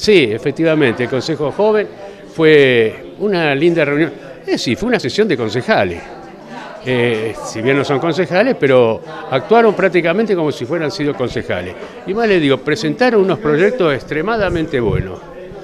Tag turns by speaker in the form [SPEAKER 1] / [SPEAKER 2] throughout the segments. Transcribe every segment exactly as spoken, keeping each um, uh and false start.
[SPEAKER 1] Sí, efectivamente, el Consejo Joven fue una linda reunión. Es decir, fue una sesión de concejales. Eh, si bien no son concejales, pero actuaron prácticamente como si fueran sido concejales. Y más les digo, presentaron unos proyectos extremadamente buenos.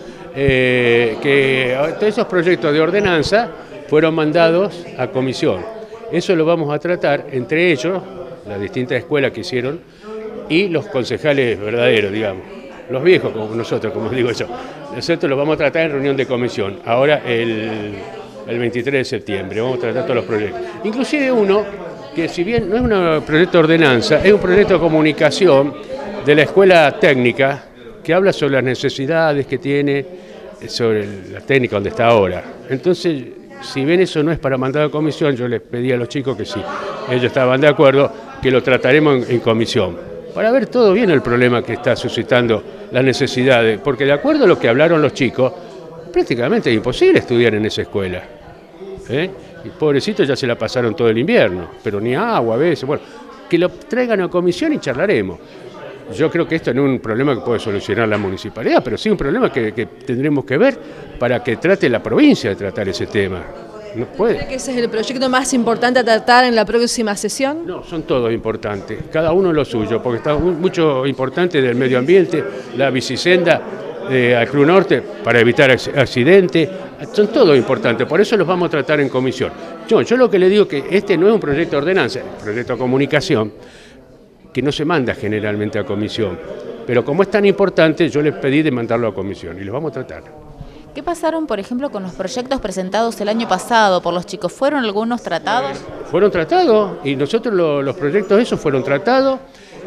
[SPEAKER 1] Eh, que todos esos proyectos de ordenanza fueron mandados a comisión. Eso lo vamos a tratar entre ellos, las distintas escuelas que hicieron, y los concejales verdaderos, digamos, los viejos como nosotros, como digo yo. Nosotros lo vamos a tratar en reunión de comisión, ahora el, el veintitrés de septiembre, vamos a tratar todos los proyectos. Inclusive uno, que si bien no es un proyecto de ordenanza, es un proyecto de comunicación de la escuela técnica, que habla sobre las necesidades que tiene, sobre la técnica donde está ahora. Entonces, si bien eso no es para mandar a comisión, yo les pedí a los chicos que sí, ellos estaban de acuerdo, que lo trataremos en, en comisión, para ver todo bien el problema que está suscitando las necesidades, porque de acuerdo a lo que hablaron los chicos, prácticamente es imposible estudiar en esa escuela. ¿Eh? Y pobrecitos ya se la pasaron todo el invierno, pero ni agua a veces. Bueno, que lo traigan a comisión y charlaremos. Yo creo que esto no es un problema que puede solucionar la municipalidad, pero sí un problema que, que tendremos que ver para que trate la provincia de tratar ese tema. No puede.
[SPEAKER 2] ¿Cree que ese es el proyecto más importante a tratar en la próxima sesión?
[SPEAKER 1] No, son todos importantes, cada uno lo suyo, porque está mucho importante del medio ambiente, la bicisenda eh, al Cruz Norte para evitar accidentes, son todos importantes, por eso los vamos a tratar en comisión. Yo, yo lo que le digo es que este no es un proyecto de ordenanza, es un proyecto de comunicación, que no se manda generalmente a comisión, pero como es tan importante, yo les pedí de mandarlo a comisión y los vamos a tratar.
[SPEAKER 3] ¿Qué pasaron, por ejemplo, con los proyectos presentados el año pasado por los chicos? ¿Fueron algunos tratados?
[SPEAKER 1] Fueron tratados y nosotros lo, los proyectos esos fueron tratados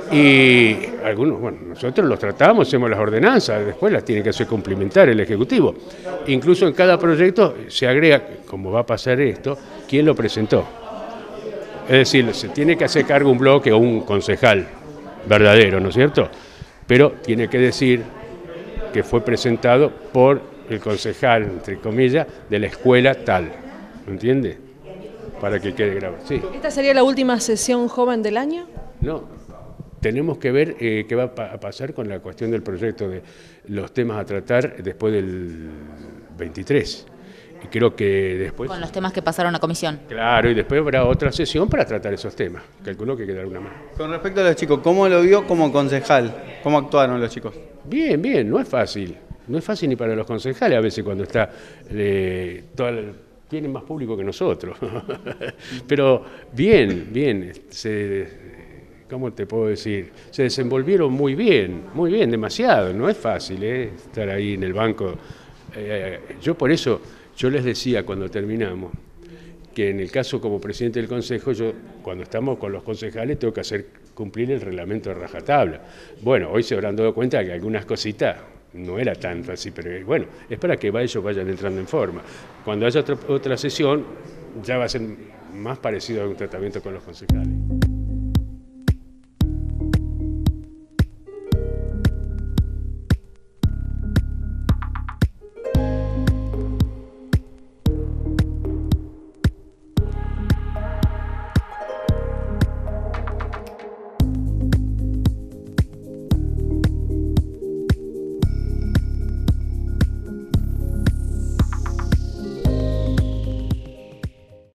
[SPEAKER 1] y algunos, bueno, nosotros los tratamos, hacemos las ordenanzas, después las tiene que hacer cumplimentar el Ejecutivo. Incluso en cada proyecto se agrega, como va a pasar esto, quién lo presentó. Es decir, se tiene que hacer cargo un bloque o un concejal verdadero, ¿no es cierto? Pero tiene que decir que fue presentado por el concejal, entre comillas, de la escuela tal, ¿me entiende? Para que quede grabado. Sí.
[SPEAKER 2] ¿Esta sería la última sesión joven del año?
[SPEAKER 1] No, tenemos que ver eh, qué va a pasar con la cuestión del proyecto de los temas a tratar después del veintitrés. Y creo que después...
[SPEAKER 3] Con los temas que pasaron a comisión.
[SPEAKER 1] Claro, y después habrá otra sesión para tratar esos temas. Calculo que quedará una más.
[SPEAKER 4] Con respecto a los chicos, ¿cómo lo vio como concejal? ¿Cómo actuaron los chicos?
[SPEAKER 1] Bien, bien, no es fácil. No es fácil ni para los concejales a veces cuando está... Eh, toda la, tienen más público que nosotros. Pero bien, bien. Se, ¿cómo te puedo decir? Se desenvolvieron muy bien, muy bien, demasiado. No es fácil eh, estar ahí en el banco. Eh, yo por eso... Yo les decía cuando terminamos que en el caso como presidente del Consejo, yo cuando estamos con los concejales tengo que hacer cumplir el reglamento de rajatabla. Bueno, hoy se habrán dado cuenta que algunas cositas no era tan fácil, pero bueno, es para que ellos vayan entrando en forma. Cuando haya otra, otra sesión ya va a ser más parecido a un tratamiento con los concejales.